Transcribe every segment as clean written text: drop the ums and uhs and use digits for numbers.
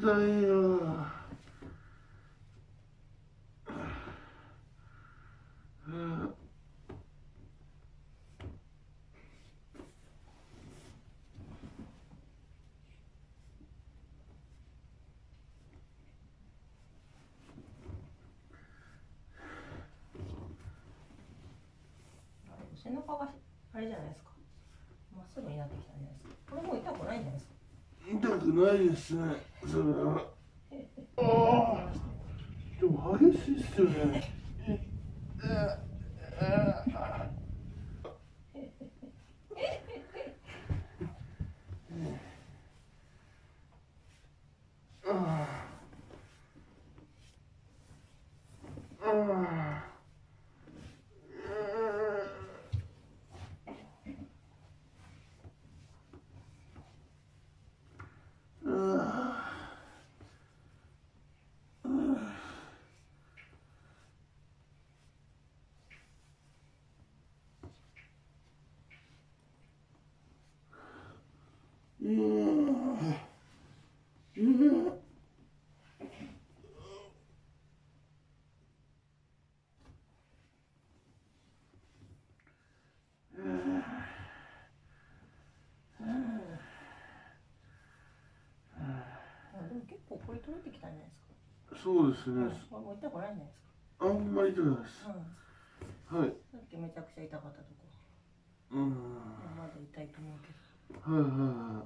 いよ。 背中があれじゃないですか。まっすぐになってきたんじゃないですか。これもう痛くないんじゃないですか。 痛くないですね。それは。ああ。でも激しいっすよね。 でも結構これ取れてきたんじゃないですか。 そうですね。 もう痛くないんじゃないですか。 あんまり痛くないです。はい。 さっきめちゃくちゃ痛かったとこ。まだ痛いと思うけど。 はいはいはい。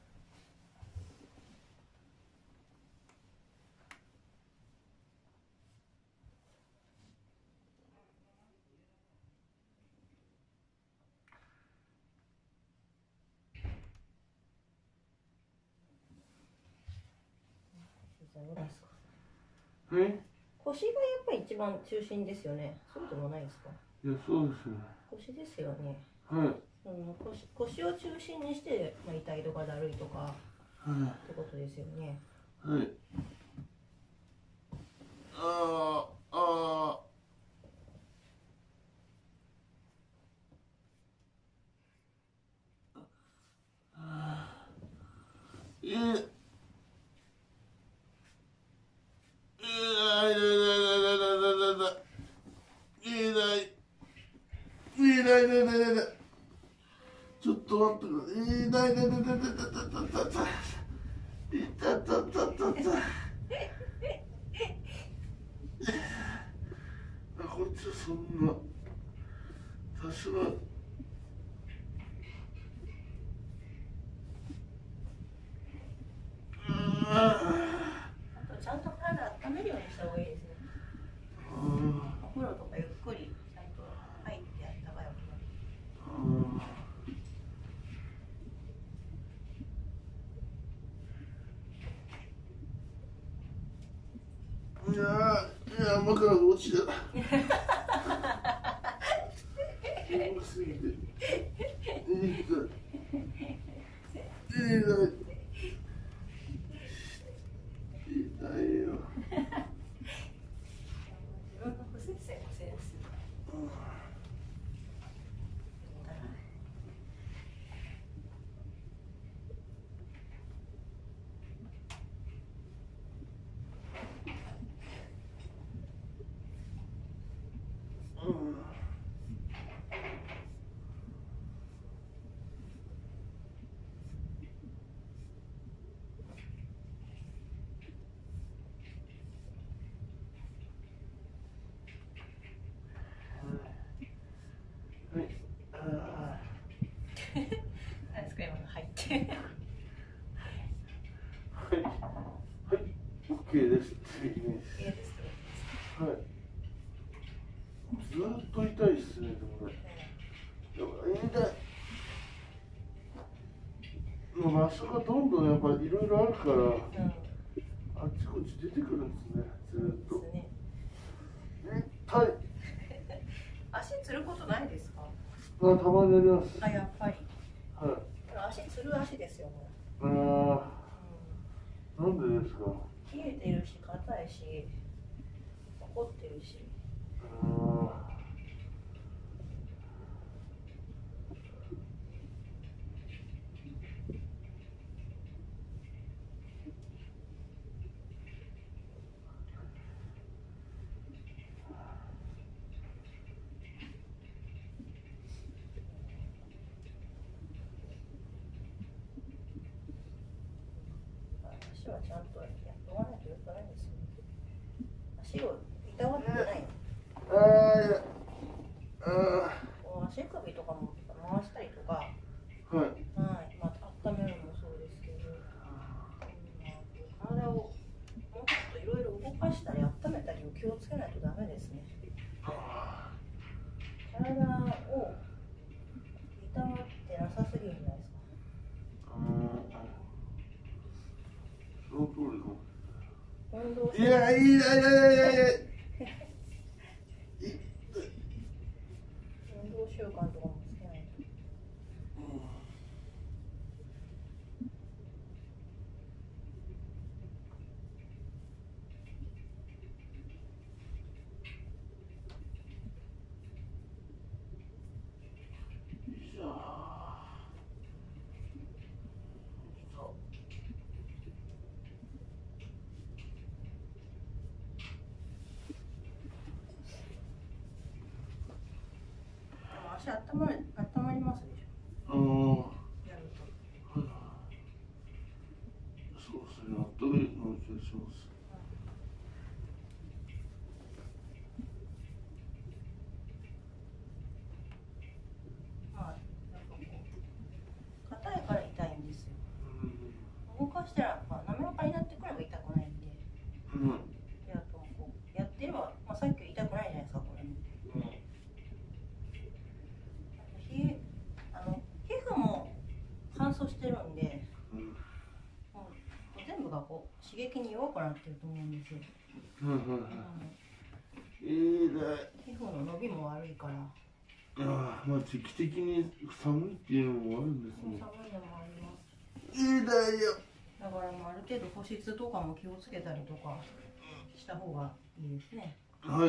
腰がやっぱり一番中心ですよね。そうでもないですか。 いや、そうですね。 腰ですよね。 はい。 腰を中心にして、痛いとかだるいとか、ってことですよね。 はい。ああ、ああ。ちょっと待ってください。痛い。こっちはそんな多少は。 あとちゃんと体温めるようにした方がいいですね。お風呂とかゆっくりちゃんと入ってやった方がよくなる。 いや、枕が落ちた。重すぎて。痛いよ。 自分の不摂生のせいです。何ですか今の入って。 はい、OK です。はい。ずっと痛いっすね、でもね。痛い。場所がどんどんやっぱいろいろあるから、あっちこっち出てくるんですね、ずっと。痛い。 足つることないですか。 たまにあります。 やっぱり。 はい。 足つる足ですよね。 なんでですか。 冷えてるし、硬いし、怒ってるし。 足はちゃんとやっとかないとよくないですよ。足をいたわってないの。こう足首とかも回したりとか、はい、まあ温めるのもそうですけど、体をもうちょっといろいろ動かしたり温めたりを気をつけないとダメですね。体をいたわってなさすぎるんじゃないですか。 その通りかも。 運動いや運動習慣とかもつけないと。足温まりますでしょ。やると。 そうですね。あったかいの気がします。 まあ、やっぱこう硬いから痛いんですよ。動かしたら、まあ、滑らかになってくれば痛くないんで。で、あとこうやってれば、まあ、さっき痛くないじゃないですか、これ。皮膚も乾燥してるんで、もう全部がこう刺激に弱くなってると思うんですよ。皮膚の伸びも悪いから。 まあ時期的に寒いっていうのもあるんですね。 寒いのもあります。だからもうある程度保湿とかも気をつけたりとかした方がいいですね。 はい。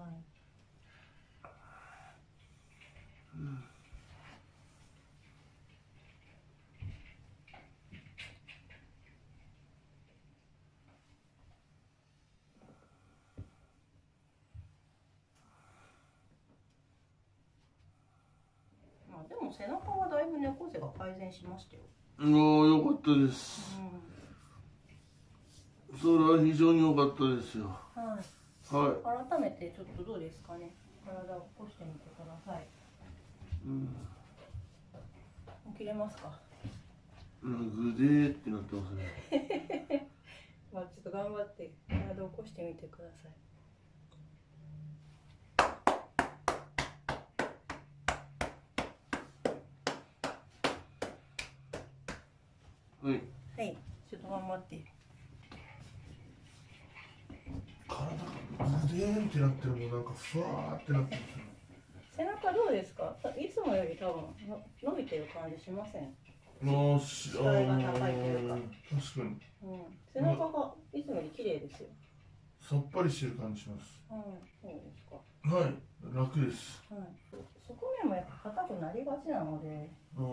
でも背中はだいぶ猫背が改善しましたよ。 よかったです。それは非常に良かったですよ。 改めてちょっとどうですかね。体を起こしてみてください。起きれますか。 グデーってなってますね。 まあちょっと頑張って体を起こしてみてください。はい、ちょっと頑張って。 体がグデーンってなってるもん、なんかふわーってなってます。 背中どうですか。いつもより多分伸びてる感じしません。 視界が高いというか。 確かに。 背中がいつもより綺麗ですよ。 さっぱりしてる感じします。 そうですか。 はい、楽です。 側面もやっぱ硬くなりがちなので。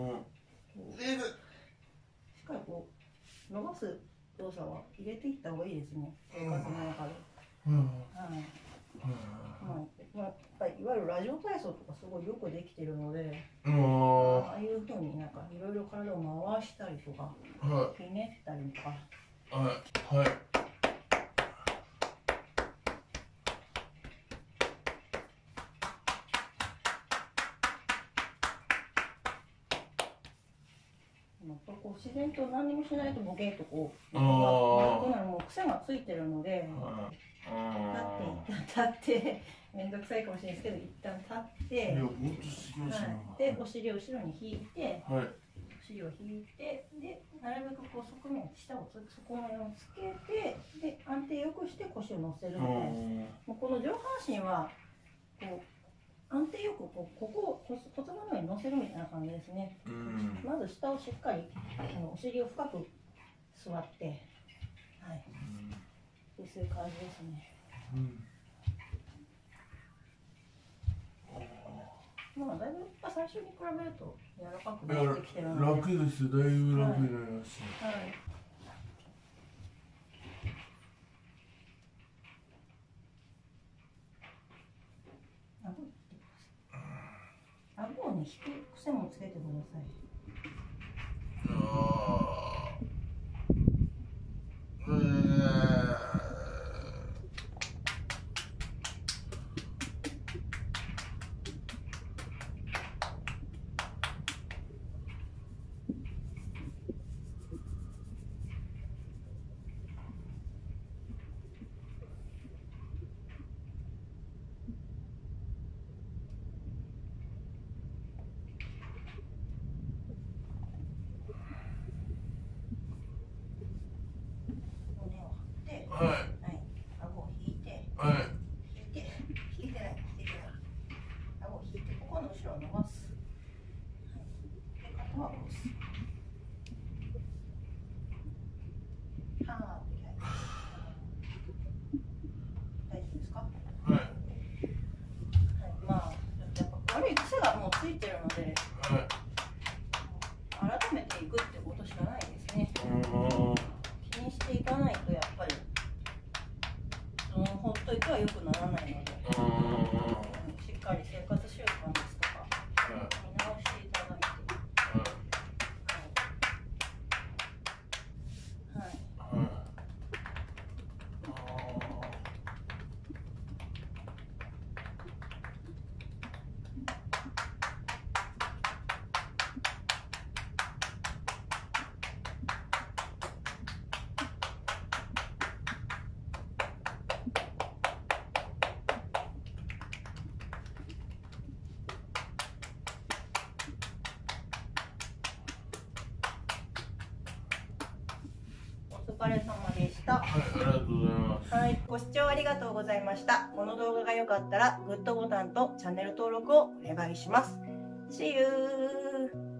しっかりこう伸ばす動作は入れていった方がいいですね。生活の中で。やっぱりいわゆるラジオ体操とかすごいよくできてるので、ああいうふうになんかいろいろ体を回したりとか、ひねったりとか。こう自然と何もしないとボケっとこうもう癖がついてるので、立って面倒くさいかもしれないですけど、一旦立ってでお尻を後ろに引いて、お尻を引いて、でなるべくこう側面下を底面をつけて、で安定よくして腰を乗せるみたいな。もうこの上半身はこう安定よくここを骨盤の上に乗せるみたいな感じですね。まず下をしっかりお尻を深く座って、そういう感じですね。まあだいぶ最初に比べると柔らかくなってきてるので。 楽です。だいぶ楽になりました。 顎をね、引く癖もつけてください。 伸ばす。で肩は下ろす。はーって大丈夫ですか？はい。まあやっぱ悪い癖がもうついてるので、改めていくってことしかないですね。気にしていかないとやっぱりほっといては良くならないので、しっかり生活習慣ですとか見直していただいて、はい。お疲れ様でした。はい、ありがとうございます。はい、ご視聴ありがとうございました。この動画が良かったらグッドボタンとチャンネル登録をお願いします。See you!